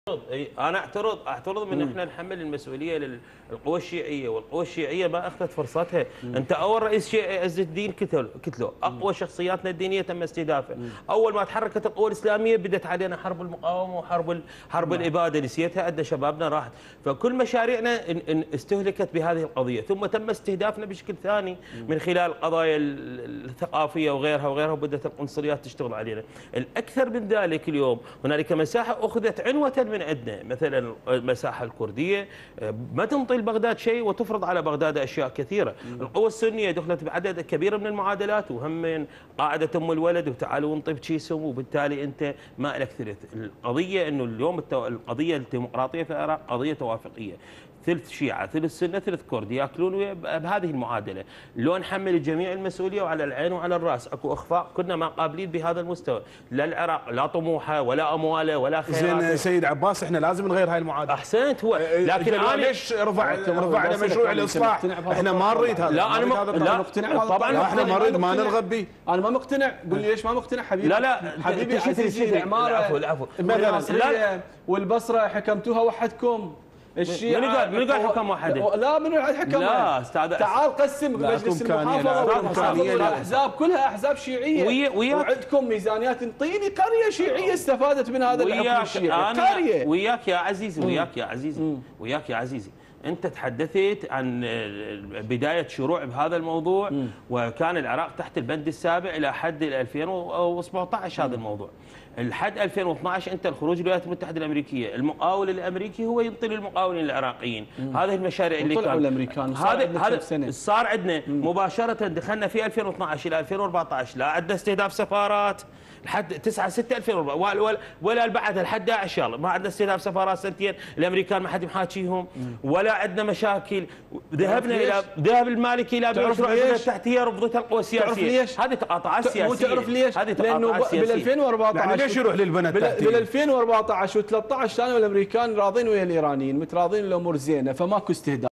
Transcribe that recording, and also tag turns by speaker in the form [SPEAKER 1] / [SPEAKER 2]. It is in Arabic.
[SPEAKER 1] انا اعترض من احنا نحمل المسؤوليه للقوى الشيعيه، والقوى الشيعيه ما اخذت فرصتها. انت اول رئيس شيعي عز الدين قتله، اقوى شخصياتنا الدينيه تم استهدافه. اول ما تحركت القوى الاسلاميه بدت علينا حرب المقاومه وحرب الاباده، نسيتها؟ عندنا شبابنا راحت. فكل مشاريعنا استهلكت بهذه القضيه، ثم تم استهدافنا بشكل ثاني من خلال القضايا الثقافيه وغيرها وبدات القنصليات تشتغل علينا. الاكثر من ذلك اليوم هنالك مساحه اخذت عنوه من عندنا، مثلا المساحه الكرديه ما تنطي لبغداد شيء وتفرض على بغداد اشياء كثيره. القوى السنيه دخلت بعدد كبير من المعادلات، وهم قاعده ام الولد وتعالوا انطي بكيسهم، وبالتالي انت ما لك ثلث. القضيه انه اليوم القضيه الديمقراطيه في العراق قضيه توافقيه، ثلث شيعة ثلث سنة ثلث كرد ياكلون بهذه المعادلة. لو نحمل الجميع المسؤولية وعلى العين وعلى الراس، اكو اخفاق، كنا ما قابلين بهذا المستوى، لا العراق لا طموحه ولا امواله ولا خيراته.
[SPEAKER 2] زين سيد عباس، احنا لازم نغير هاي المعادلة.
[SPEAKER 1] احسنت. هو لكن انا
[SPEAKER 2] ليش رفعنا مشروع الاصلاح؟ احنا ما نريد هذا.
[SPEAKER 1] لا انا
[SPEAKER 3] لا مقتنع
[SPEAKER 2] طبعا احنا ما نريد، ما نرغب به.
[SPEAKER 3] انا ما مقتنع. قول لي ليش ما مقتنع حبيبي؟
[SPEAKER 1] لا
[SPEAKER 3] حبيبي عزيزي، العماره
[SPEAKER 1] العفو
[SPEAKER 3] والبصره حكمتوها وحدكم. الشيعة
[SPEAKER 1] من قال حكم واحد؟
[SPEAKER 3] لا، من واحد حكم؟
[SPEAKER 1] لا استاذ،
[SPEAKER 3] تعال قسم مجلس المحافظه والاحزاب كلها احزاب شيعيه، وعندكم ميزانيات. انطيني قريه شيعيه استفادت من هذا الحكم الشيعي. قريه.
[SPEAKER 1] وياك يا عزيزي انت تحدثت عن بدايه شروع بهذا الموضوع، وكان العراق تحت البند السابع الى حد 2017 هذا الموضوع. الحد 2012 انت الخروج للولايات المتحده الامريكيه، المقاول الامريكي هو ينطي للمقاولين العراقيين. هذه المشاريع اللي
[SPEAKER 3] طلعوا الامريكان.
[SPEAKER 1] هذا صار عندنا مباشره. دخلنا في 2012 الى 2014 لا عندنا استهداف سفارات لحد 9/6/2004 ولا بعد لحد 11 ما عندنا استهداف سفارات سنتين. الامريكان ما حد محاكيهم، ولا عندنا مشاكل. ذهب المالكي الى مشروع البنيه التحتيه، رفضتها القوى السياسيه. هذه تقاطعات سياسيه.
[SPEAKER 3] مو تعرف ليش؟
[SPEAKER 1] هذه تقاطعات سياسيه.
[SPEAKER 3] بال 2014
[SPEAKER 2] ليش يروح للبنيه التحتيه؟
[SPEAKER 3] بال 2014 و13 كانوا الامريكان راضين ويا الايرانيين، متراضين الامور زينه، فماكو استهداف.